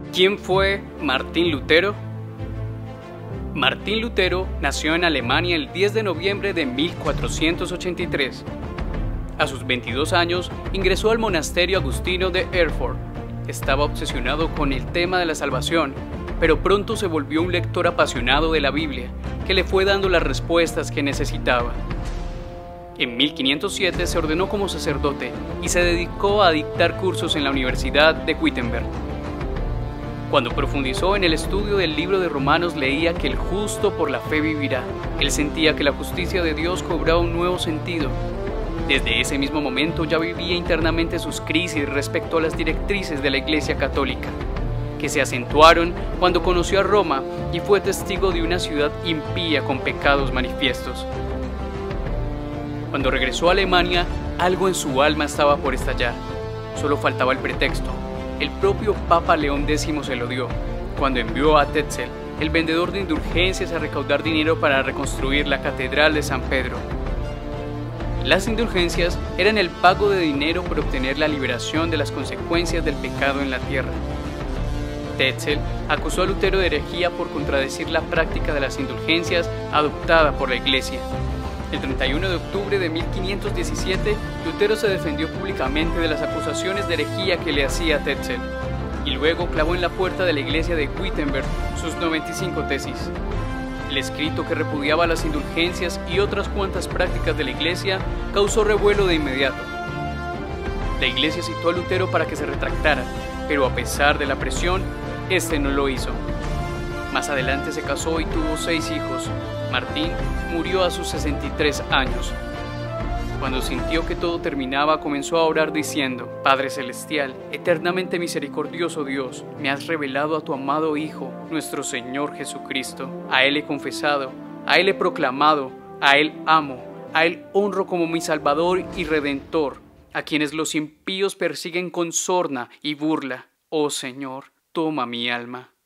¿Quién fue Martín Lutero? Martín Lutero nació en Alemania el 10 de noviembre de 1483. A sus 22 años ingresó al monasterio agustino de Erfurt. Estaba obsesionado con el tema de la salvación, pero pronto se volvió un lector apasionado de la Biblia, que le fue dando las respuestas que necesitaba. En 1507 se ordenó como sacerdote y se dedicó a dictar cursos en la Universidad de Wittenberg. Cuando profundizó en el estudio del libro de Romanos, leía que el justo por la fe vivirá. Él sentía que la justicia de Dios cobraba un nuevo sentido. Desde ese mismo momento ya vivía internamente sus crisis respecto a las directrices de la Iglesia Católica, que se acentuaron cuando conoció a Roma y fue testigo de una ciudad impía con pecados manifiestos. Cuando regresó a Alemania, algo en su alma estaba por estallar. Solo faltaba el pretexto. El propio Papa León X se lo dio, cuando envió a Tetzel, el vendedor de indulgencias, a recaudar dinero para reconstruir la Catedral de San Pedro. Las indulgencias eran el pago de dinero por obtener la liberación de las consecuencias del pecado en la tierra. Tetzel acusó a Lutero de herejía por contradecir la práctica de las indulgencias adoptada por la Iglesia. El 31 de octubre de 1517, Lutero se defendió públicamente de las acusaciones de herejía que le hacía Tetzel, y luego clavó en la puerta de la iglesia de Wittenberg sus 95 tesis. El escrito, que repudiaba las indulgencias y otras cuantas prácticas de la iglesia, causó revuelo de inmediato. La iglesia citó a Lutero para que se retractara, pero a pesar de la presión, este no lo hizo. Más adelante se casó y tuvo 6 hijos. Martín murió a sus 63 años. Cuando sintió que todo terminaba, comenzó a orar diciendo: Padre Celestial, eternamente misericordioso Dios, me has revelado a tu amado Hijo, nuestro Señor Jesucristo. A Él he confesado, a Él he proclamado, a Él amo, a Él honro como mi Salvador y Redentor, a quienes los impíos persiguen con sorna y burla. Oh Señor, toma mi alma.